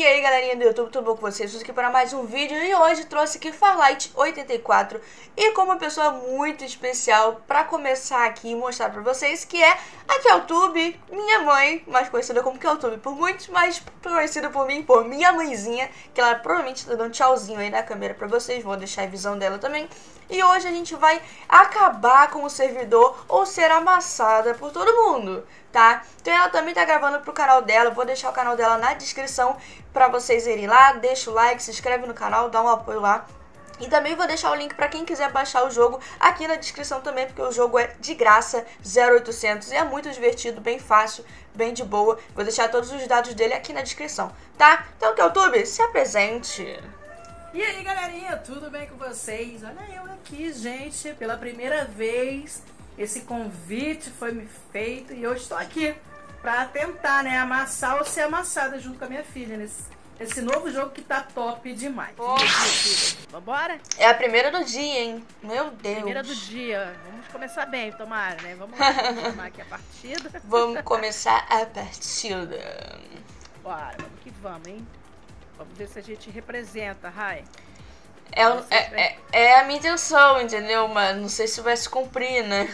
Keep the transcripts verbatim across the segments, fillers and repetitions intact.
E aí galerinha do YouTube, tudo bom com vocês? Estou aqui para mais um vídeo e hoje trouxe aqui Farlight oitenta e quatro e com uma pessoa muito especial para começar aqui e mostrar para vocês, que é a Keltube, minha mãe, mais conhecida como Keltube por muitos, mas conhecida por mim por minha mãezinha, que ela provavelmente está dando tchauzinho aí na câmera para vocês, vou deixar a visão dela também. E hoje a gente vai acabar com o servidor ou ser amassada por todo mundo, tá? Então ela também tá gravando pro canal dela, vou deixar o canal dela na descrição pra vocês irem lá, deixa o like, se inscreve no canal, dá um apoio lá. E também vou deixar o link pra quem quiser baixar o jogo aqui na descrição também, porque o jogo é de graça, zero oitocentos, e é muito divertido, bem fácil, bem de boa. Vou deixar todos os dados dele aqui na descrição, tá? Então, Keltube, se apresente. E aí galerinha, tudo bem com vocês? Olha eu aqui, gente, pela primeira vez esse convite foi me feito e eu estou aqui pra tentar, né, amassar ou ser amassada junto com a minha filha nesse, nesse novo jogo que tá top demais. Vambora? É a primeira do dia, hein? Meu Deus. Primeira do dia. Vamos começar bem, tomara, né? Vamos lá, vamos chamar aqui a partida. Vamos começar a partida. Bora, vamos que vamos, hein? Vamos ver se a gente representa, Rai. É, é, é, é a minha intenção, entendeu? Mas não sei se vai se cumprir, né?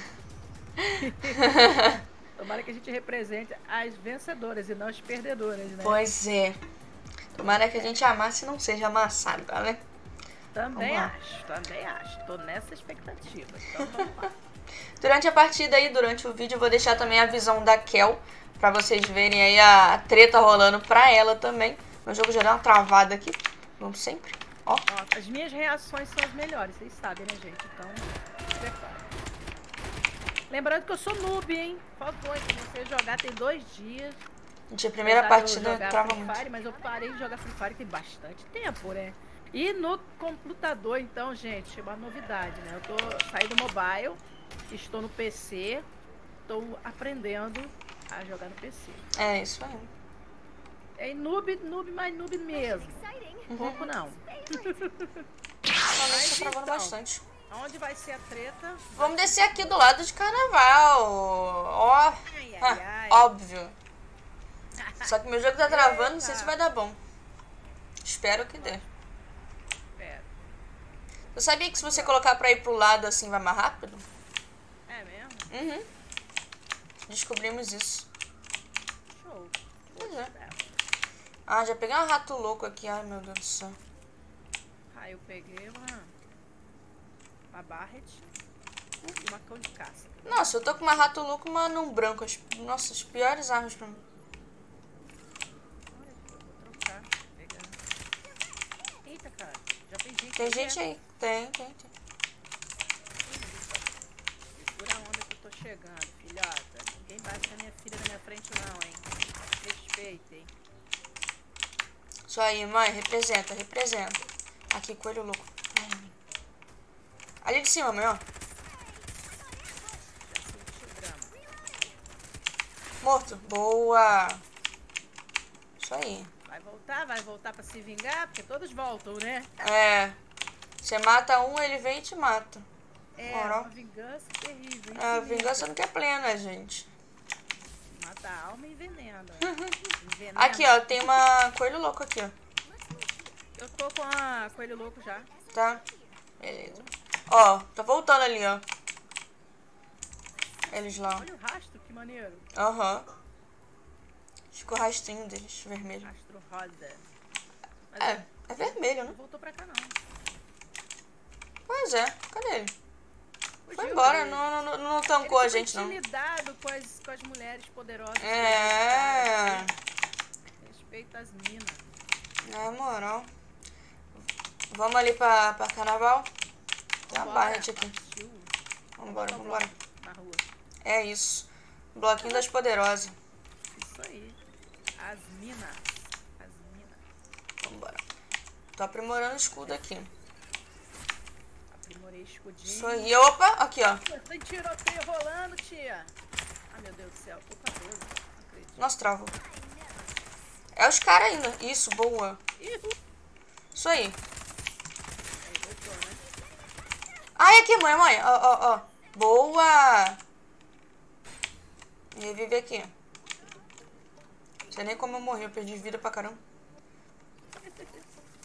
Tomara que a gente represente as vencedoras e não as perdedoras, né? Pois é. Tomara que a gente amasse e não seja amassada, né? Também acho, também acho. Tô nessa expectativa. Então vamos lá. Durante a partida aí, durante o vídeo, eu vou deixar também a visão da Kel, pra vocês verem aí a treta rolando pra ela também. O jogo já deu uma travada aqui, como sempre. Ó. Ó, as minhas reações são as melhores, vocês sabem, né, gente? Então, prepara. Lembrando que eu sou noob, hein? Faltou, eu comecei a jogar tem dois dias. Gente, a primeira partida trava muito. Fire, mas eu parei de jogar Free Fire tem bastante tempo, né? E no computador, então, gente, uma novidade, né? Eu tô saindo do mobile, estou no P C, estou aprendendo a jogar no P C. É, isso aí. É noob, noob, mas noob mesmo. Um pouco não. Mas tá travando bastante. Onde vai ser a treta? Vamos descer aqui do lado de carnaval. Ó, ai, ai, ah, ai. óbvio. Só que meu jogo tá travando, não sei se vai dar bom. Espero que dê. Espero. Eu sabia que se você colocar pra ir pro lado assim vai mais rápido? É mesmo? Uhum. Descobrimos isso. Show. Pois é. Ah, já peguei um rato louco aqui. Ai, meu Deus do céu. Ah, eu peguei uma... Uma Barret e uma cão de caça. Nossa, eu tô com uma rato louco e uma anão branco. As, nossa, as piores armas pra mim. Olha, eu vou trocar. Pegar. Eita, cara. Já tem gente Tem aqui, gente é? aí. Tem, tem, tem. Segura a onda que eu tô chegando, filhota. Ninguém bate a minha filha na minha frente não, hein. Respeitem. Isso aí, mãe. Representa, representa. Aqui, coelho louco. Ali de cima, mãe, ó. Morto. Boa. Isso aí. Vai voltar, vai voltar pra se vingar, porque todos voltam, né? É. Você mata um, ele vem e te mata. É, Moral. uma vingança terrível. É, a vingança não quer plena, gente. Mata a alma e envenena. Envenena. Aqui, ó. Tem uma coelho louco aqui, ó. Eu tô com a coelho louco já. Tá? Beleza. Ó, tá voltando ali, ó. Eles lá. Olha o rastro, que maneiro. Aham. Uhum. Ficou o rastrinho deles, vermelho. Rastro rosa. Mas É, é vermelho, né? não voltou pra cá, não. Pois é, cadê ele? Fugiu, Foi embora, ele- não, não, não tancou ele a gente, ficou não. intimidado com as, com as mulheres poderosas. É. Respeita as minas. Na moral. Vamos ali pra, pra carnaval? Tem uma Vambora. Barret aqui. Partiu. Vambora, Vamos vambora. Na rua. É isso. Bloquinho das poderosas. Isso aí. As minas. As minas. Vambora. Tô aprimorando o escudo aqui. Aprimorei escudinho. Isso aí. Opa, aqui, ó. Tem tiroteio rolando, tia. Ah, meu Deus do céu. Tô com a doze. Não acredito. Nossa, travou. É os caras ainda. Isso, boa. Ih, Isso aí. aí voltou, né? Ai, aqui, mãe, mãe. Ó, ó, ó. Boa. Revive aqui. Não sei nem como eu morri. Eu perdi vida pra caramba.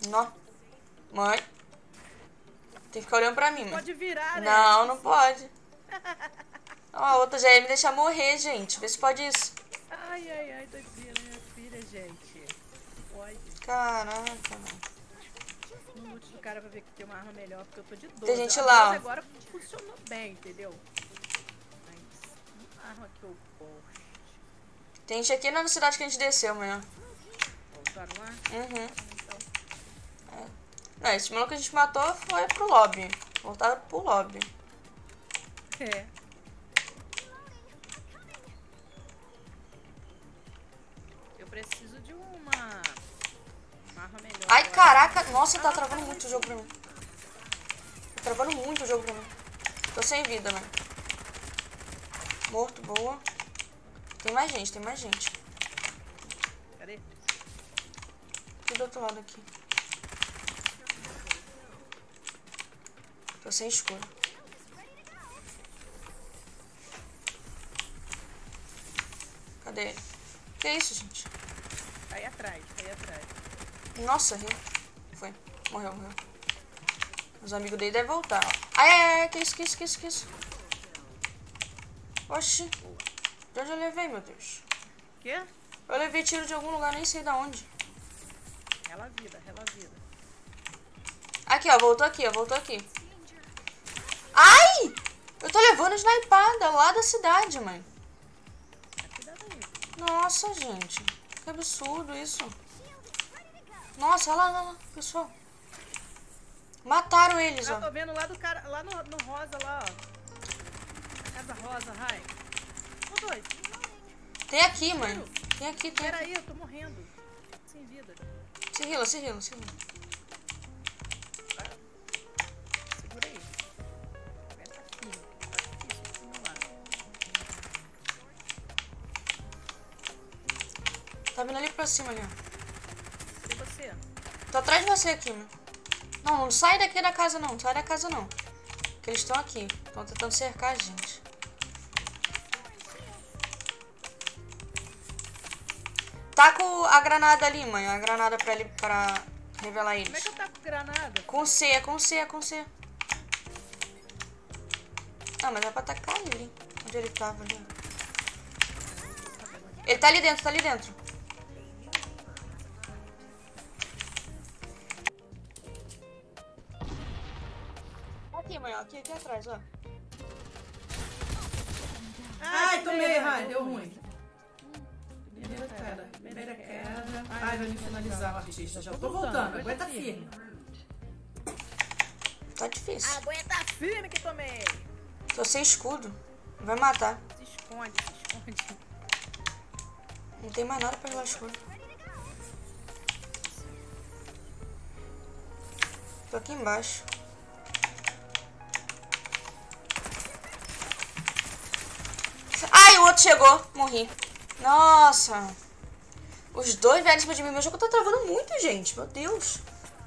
Nó. Mãe. Tem que ficar olhando pra mim, mãe. Pode virar, né? Não, não pode. Ó, a outra já ia me deixar morrer, gente. Vê se pode isso. Ai, ai, ai, doidinha, minha filha, gente. Pode. Caraca, mano. No loot do cara pra ver que tem uma arma melhor, porque eu tô de doze. Tem gente A lá, doze ó. agora funcionou bem, entendeu? Mas uma arma que eu gosto. Tem gente aqui na cidade que a gente desceu amanhã. Voltaram lá? Uhum. Então, É. Não, esse maluco que a gente matou foi pro lobby. Voltaram pro lobby. é. Eu preciso de uma, uma arma melhor. Ai, agora. caraca. Nossa, tá travando muito o jogo pra mim. Tá travando muito o jogo pra mim. Tô sem vida, mano. Morto, boa. Tem mais gente, tem mais gente. Cadê? Aqui do outro lado aqui. Tô sem escuro. Cadê ele? Que isso, gente? Tá aí atrás, tá aí atrás. Nossa, riu. Foi. Morreu, morreu. Os amigos dele devem voltar. Ó. Ai, ai, ai. Que isso, que isso, que isso, que isso? Oxi. De onde eu levei, meu Deus? Quê? Eu levei tiro de algum lugar, nem sei da onde. Rela a vida, rela a vida. Aqui, ó. Voltou aqui, ó. Voltou aqui. Ai! Eu tô levando snipada lá da cidade, mãe. Cuidado aí. Nossa, gente. Que absurdo isso. Nossa, olha lá, olha lá, pessoal. Mataram eles, Ah, ó. tô vendo lá do cara, lá no, no rosa, lá, ó. Na casa rosa, Rai. Ô, doido. Tem aqui, mãe. Tem aqui, tem Pera aqui. aí, eu tô morrendo. Sem vida. Se rila, se rila, se rila. Segura aí. Aperta firme. Tá difícil aqui do meu lado. Tá vindo ali pra cima, ali, ó. Cadê você? Tô atrás de você aqui, meu. Não, não sai daqui da casa, não. Não sai da casa, não. Porque eles estão aqui. Estão tentando cercar a gente. Taca o- a granada ali, mãe. A granada pra, ele, pra revelar Como é eles. que eu tá com granada? Com C, é com C, é com C. Ah, mas é pra atacar ele. Onde ele tava ali? Ele tá ali dentro, tá ali dentro. Aqui, mãe, ó. Aqui, aqui atrás, ó. Ai, Tomei, Rai, deu ruim. Primeira queda, primeira queda. Ai, vai me finalizar o artista. Já tô voltando, aguenta firme. Tá difícil. Aguenta firme que tomei. Tô sem escudo. Vai matar. Se esconde, se esconde. Não tem mais nada pra revelar escudo. Tô aqui embaixo. Ai, o outro chegou. Morri. Nossa. Os dois vieram em cima de mim. Meu jogo tá travando muito, gente. Meu Deus.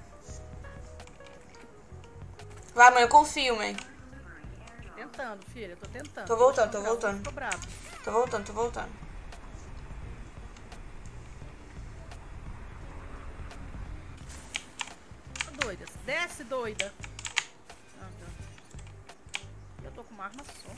Vai, mãe. Eu confio, mãe. Tentando, filha, eu tô tentando. Tô voltando, tô Tô voltando. Tô bravo. Tô voltando, tô voltando. Tô doida. Desce, doida. Anda. Eu tô com uma arma só.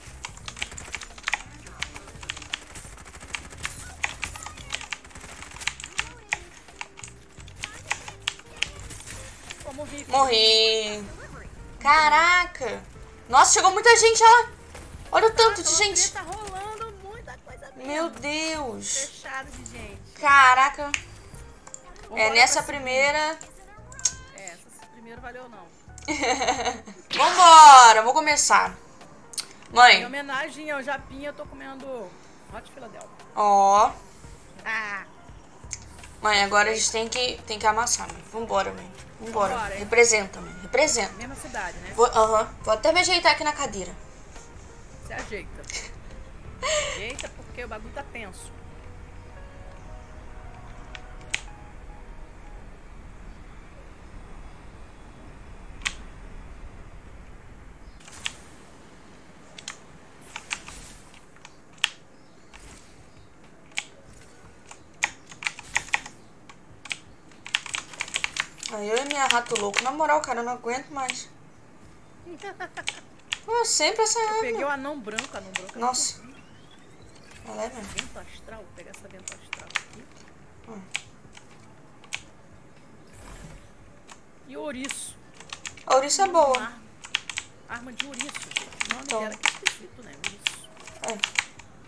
Pô, morri. filha. Morri. Caraca. Nossa, chegou muita gente, ó. Olha o tanto de Nossa, gente. Tá rolando muita coisa mesmo. Meu Deus. Fechado de gente. Caraca. Vambora É, nessa pra cima. primeira... É, essa primeiro valeu não. Vambora, vou começar. Em Mãe, homenagem ao Japinha, eu tô comendo Hot Philadelphia. ó. Ah, Mãe, agora a gente tem que, tem que amassar, mãe. Vambora, mãe. Vambora. Vambora, hein? Representa, mãe. Representa. mesma cidade, né? Vou, aham. Vou até me ajeitar aqui na cadeira. Se ajeita. Ajeita porque o bagulho tá tenso. Aí eu e minha rato louco. Na moral, cara, eu não aguento mais. Pô, sempre essa arma. Eu peguei o anão branco, anão branco. Nossa. Ela é mesmo. Vento astral, vou pegar essa vento astral aqui. Hum. E ouriço. A ouriça é boa. Arma, arma de ouriço. O nome Então. dela aqui é esquisito, né? Ouriço. É.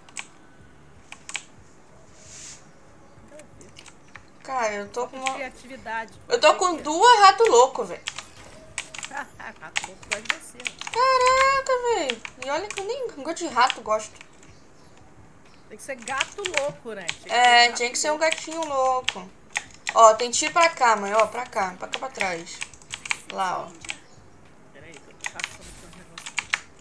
Cara, eu tô com uma... Criatividade. Eu tô com duas rato louco, velho. Rato louco gosta de você. Caraca, velho. E olha que eu nem gosto de rato, gosto. Tem que ser gato louco, né? Tinha que É, ser tinha que ser um louco. gatinho louco. Ó, tem tiro pra cá, mãe. Ó, pra cá. Pra cá pra trás. Lá, ó. Peraí, que eu tô caçando aqui uns negócios.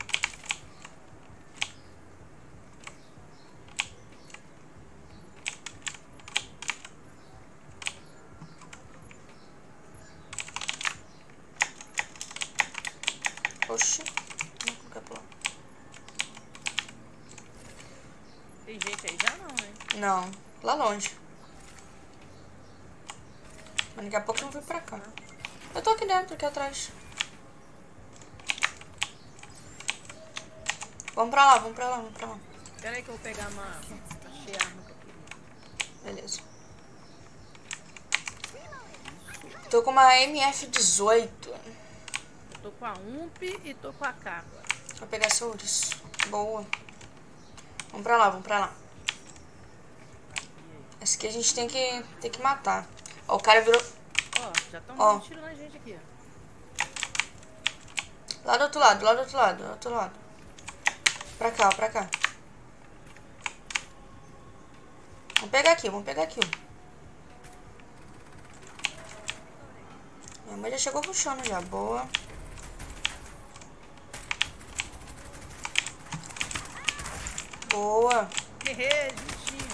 Oxi. Não quer pular. Tem gente aí já não, né? Não. Lá longe. Mas daqui a pouco eu não vou pra cá. Eu tô aqui dentro, aqui atrás. Vamos pra lá, vamos pra lá, vamos pra lá. Pera aí que eu vou pegar uma... Achei a arma que eu queria. Beleza. Tô com uma M F dezoito. Eu tô com a U M P e tô com a K agora. Vou pegar essa ouriço. Boa. Vamos pra lá, vamos pra lá. Esse aqui a gente tem que, tem que matar. Ó, o cara virou... Ó, já estão Ó. dando tiro na gente aqui. Lá do outro lado, lá do outro lado, do outro lado. Pra cá, ó, pra cá. Vamos pegar aqui, vamos pegar aqui. Minha mãe já chegou puxando já, boa. Boa. Guerreiro, juntinho.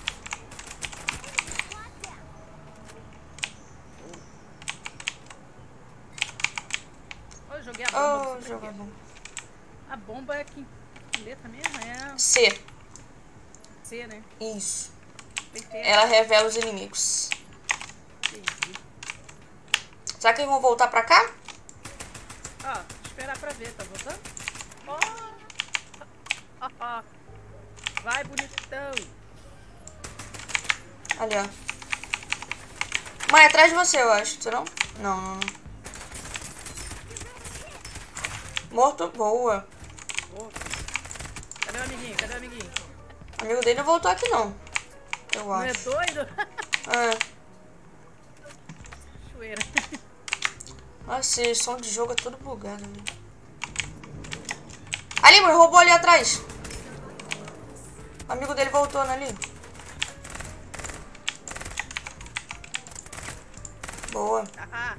Ó, eu joguei a bomba. Oh, não sei jogou por quê. bom. A bomba é que, que letra mesmo? É C. C, né? Isso. Tem que ter. Ela revela os inimigos. Entendi. Será que eles vão voltar pra cá? Ó, esperar pra ver, tá voltando? Ó! Ó, ó. Vai, bonitão! Ali, ó. Mãe, atrás de você, eu acho. Você não? Não, não, não. Morto, boa. Ô, cadê o amiguinho? Cadê o amiguinho? O amigo dele não voltou aqui, não. Eu Não é acho. doido? É. Choeira. Nossa, esse som de jogo é todo bugado. Né? Ali, mãe, roubou ali atrás. O amigo dele voltou, né, ali. Boa. Ah,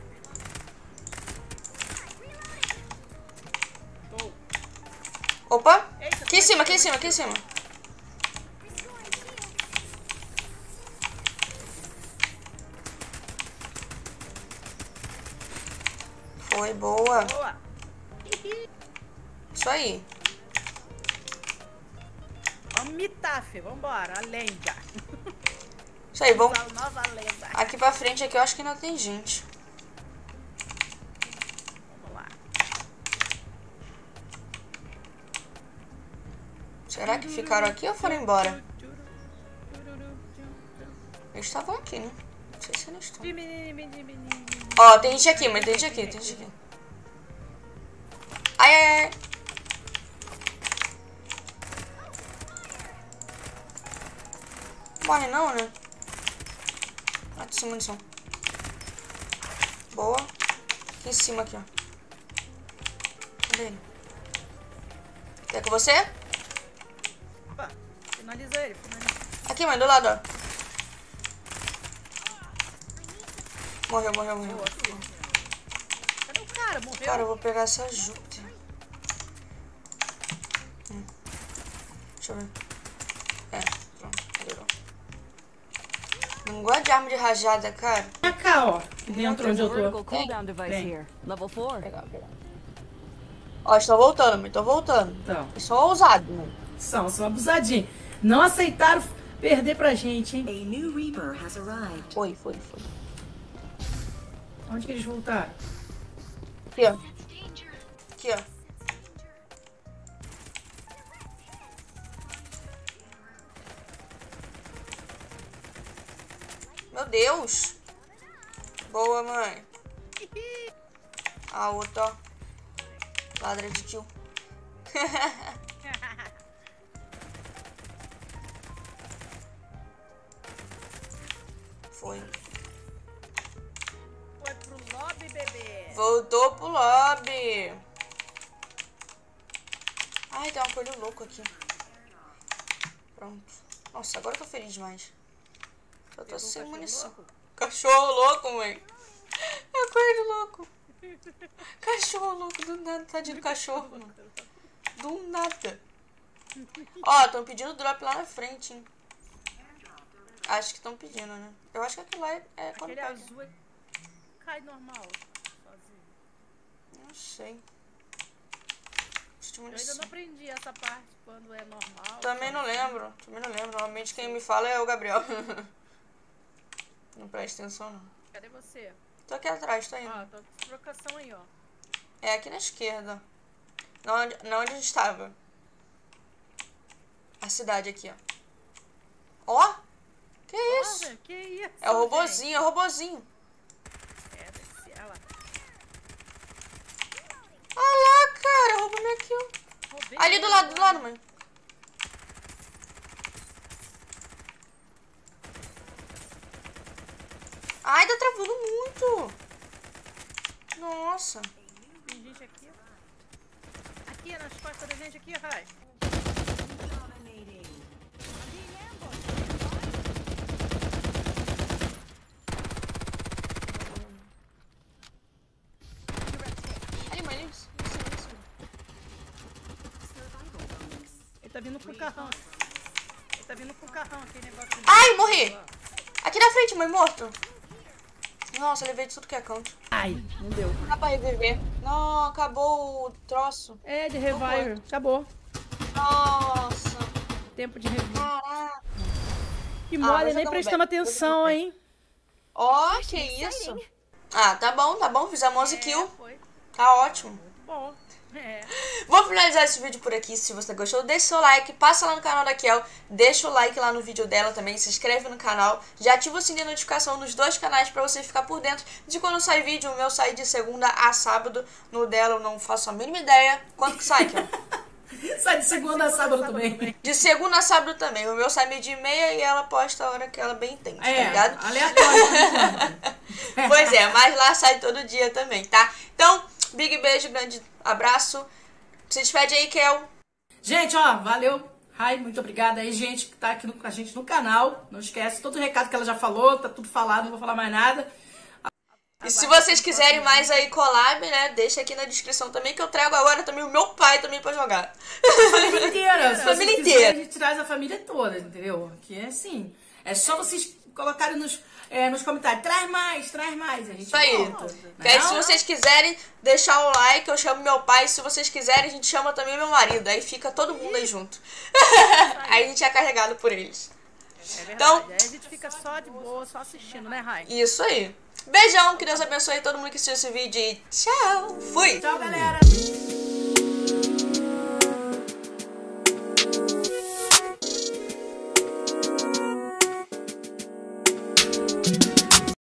show. Opa. Eita, Aqui em cima, aqui em cima, aqui em cima. Foi, boa. Boa. Isso aí. Vamos mitar, filho. Vambora. A lenda. Isso aí, vamos. A nova lenda. Aqui pra frente, aqui eu acho que ainda tem gente. Vamos lá. Será que ficaram aqui ou foram embora? Eles estavam aqui, né? Não sei se eles estão. Ó, tem gente aqui, mas tem gente aqui, tem gente aqui. Ai, ai, ai. Morre não, né? Ah, tem sem munição. Boa. Aqui em cima, aqui, ó. Cadê ele? Quer com você? Opa, finaliza ele, finaliza. Aqui, mãe, do lado, ó. Morreu, morreu, morreu. Boa, aqui. Cadê o cara? Morreu? Cara, eu vou pegar essa Júpiter. Hum. Deixa eu ver. É, pronto, melhorou. Não gosto de arma de rajada, cara. Pra cá, ó. Dentro onde eu tô. Vertical cooldown device Tem. here. Level four. Pegar, pegar. Ó, estão voltando, mãe, estão voltando. Então, Eles são ousados, mãe. são, são abusadinhos. Não aceitaram perder pra gente, hein? A new Reaper has arrived. Foi, foi, foi. Onde que eles voltaram? Aqui, ó. Aqui, ó. Meu Deus. Boa, mãe. A outra, ó. Ladra de tio. Foi. Foi pro lobby, bebê. Voltou pro lobby. Ai, tem um coelho louco aqui. Pronto. Nossa, agora eu tô feliz demais. Eu tô sem munição. Cachorro louco, mãe. É coelho louco. Cachorro louco, do nada, tadinho do cachorro, mano. Do nada. Ó, estão pedindo drop lá na frente, hein. Acho que estão pedindo, né? Eu acho que aquilo lá é, é quando Aquele pega. azul é... cai normal, sozinho. Não sei. Eu ainda não aprendi essa parte quando é normal. Também não lembro. Também não lembro. Normalmente quem me fala é o Gabriel. Não presta atenção, não. Cadê você? Tô aqui atrás, tô indo. Ó, tô com trocação aí, ó. É aqui na esquerda. Não onde, não onde a gente estava. A cidade aqui, ó. Ó! Que isso? Olha, que isso? É o robozinho, é o robozinho. É, deve ser ela. Ah lá, cara, roubou minha kill. Roubei Ali do ela. lado, do lado, mãe. Ai, tá travando muito. Nossa. Tem gente aqui, ó. Aqui, nas costas da gente, aqui, Rai. Ali, mãe, ali. Isso, isso. Ele tá vindo com o carrão. Ele tá vindo com o carrão, aquele negócio. de- Ai, morri. Aqui na frente, mãe, morto. Nossa, eu levei de tudo que é canto. Ai, não deu. Não dá pra reviver. Não, acabou o troço. É, de revive. Acabou. Nossa. Tempo de revive. Caraca. Que Ah, mole, mas nem jogamos prestamos bem. atenção, hein? Ó, que isso. Ah, tá bom, tá bom. Fizemos onze É, kills. foi. Tá ótimo. Bom. É. Vou finalizar esse vídeo por aqui. Se você gostou, deixa seu like, passa lá no canal da Kel, deixa o like lá no vídeo dela também, se inscreve no canal, já ativa o sininho de notificação nos dois canais pra você ficar por dentro de quando sai vídeo. O meu sai de segunda a sábado, no dela eu não faço a mínima ideia. Quanto que sai, Kel? Sai de segunda a sábado também. De segunda a sábado também. O meu sai meio-dia e meia e ela posta a hora que ela bem entende, tá É, ligado? aleatório. por enquanto. Pois é, mas lá sai todo dia também, tá? Então, big beijo, grande abraço. Se despede aí, Kel. Gente, ó, valeu. Ai, muito obrigada aí, gente, que tá aqui no- com a gente no canal. Não esquece, todo o recado que ela já falou, tá tudo falado, não vou falar mais nada. E se vocês quiserem mais aí collab, né, deixa aqui na descrição também, que eu trago agora também o meu pai também pra jogar. Família inteira. Se Família vocês inteira. quiserem, a gente traz a família toda, entendeu? Que é assim, é só vocês colocarem nos, é, nos comentários, traz mais, traz mais, a gente Isso aí. volta. Que aí, Não? se vocês quiserem deixar o like, eu chamo meu pai. Se vocês quiserem, a gente chama também meu marido. Aí fica todo mundo aí junto. Aí a gente é carregado por eles. É verdade. Então- Aí a gente fica só de boa, só assistindo, né, Rai? Isso aí. Beijão, que Deus abençoe todo mundo que assistiu esse vídeo e tchau. Fui! Tchau, galera.